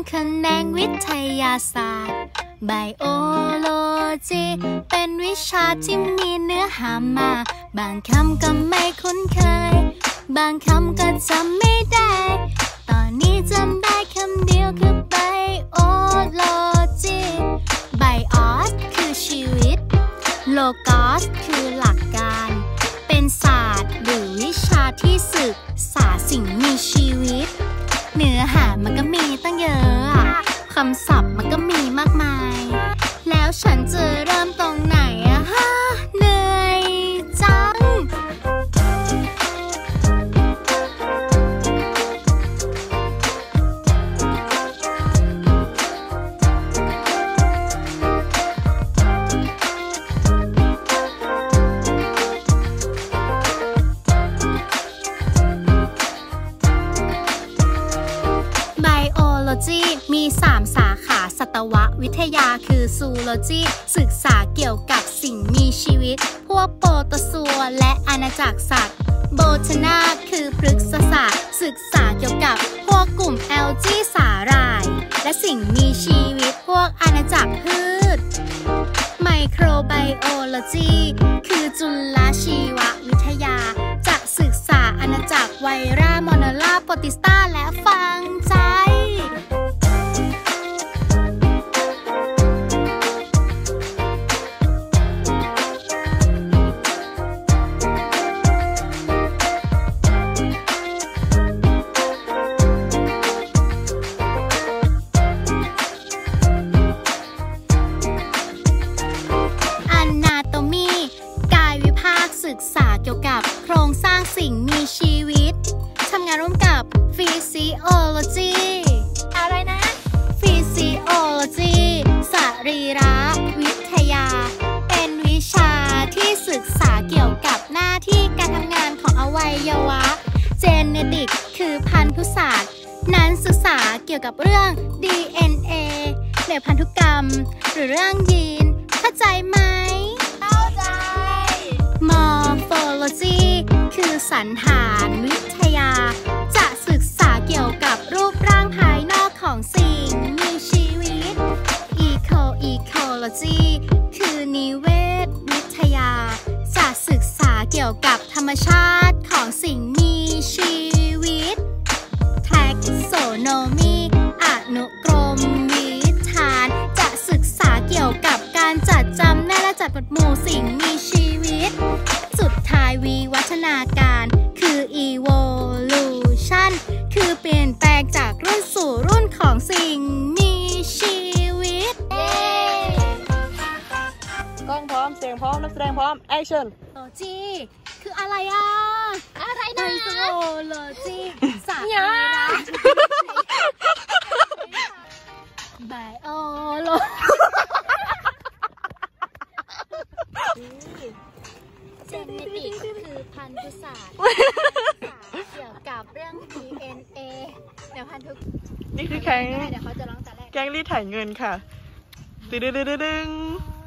แขนงวิทยาศาสตร์ไบโอโลจีเป็นวิชาที่มีเนื้อหามากบางคำก็ไม่คุ้นเคยบางคำก็จำไม่ได้ตอนนี้จำได้คำเดียวคือไบโอโลจีไบออสคือชีวิตโลกอสคือหลักการเป็นศาสตร์หรือวิชาที่ศึกษาสิ่งมีชีวิตเนื้อหามันก็มีตั้งเยอะคำศัพท์มันก็มีมากมายแล้วฉันจะเริ่มตรงไหนอะฮะเหนื่อยจังมี3สาขาสัตววิทยาคือซูโลจีศึกษาเกี่ยวกับสิ่งมีชีวิตพวกโปรโตซัวและอาณาจักรสัตว์โบทานาคือพฤกษศาสตร์ศึกษาเกี่ยวกับพวกกลุ่มแอลจีสาหร่ายและสิ่งมีชีวิตพวกอาณาจักรพืชไมโครไบโอโลจีคือจุลชีววิทยาจะศึกษาอาณาจักรไวรัสมอนลาโปติสตาและฟังใจศึกษาเกี่ยวกับโครงสร้างสิ่งมีชีวิตทำงานร่วมกับ Physiology อะไรนะ Physiology สรีรวิทยาเป็นวิชาที่ศึกษาเกี่ยวกับหน้าที่การทำงานของอวัยวะ Genetic คือพันธุศาสตร์นั้นศึกษาเกี่ยวกับเรื่อง DNA ในพันธุกรรมหรือเรื่องยีนเข้าใจไหมMorphology คือสันฐานวิทยาจะศึกษาเกี่ยวกับรูปร่างภายนอกของสิ่งมีชีวิต Ecology คือนิเวศวิทยาจะศึกษาเกี่ยวกับธรรมชาติของสิ่งมีชีวิต Taxonomy อนุกรมวิธานจะศึกษาเกี่ยวกับการจัดจำแนกและจัดหมวดหมู่สิ่งมีชีวิตสุดท้ายวิวัฒนาการคือ evolution คือเปลี่ยนแปลงจากรุ่นสู่รุ่นของสิ่งมีชีวิตกล้องพร้อมเสียงพร้อมนักแสดงพร้อมแอคชั่นโลจีคืออะไรอ่ะอะไรนะโลจีสารไบโอโลเจเนติกคือพันธุศาสตร์เกี่ยวกับเรื่อง DNA เดี๋ยวพันธุนี่คือแก๊งเดี๋ยวเขาจะร้องแต่แรกแก๊งรีดไถเงินค่ะตึ๊ด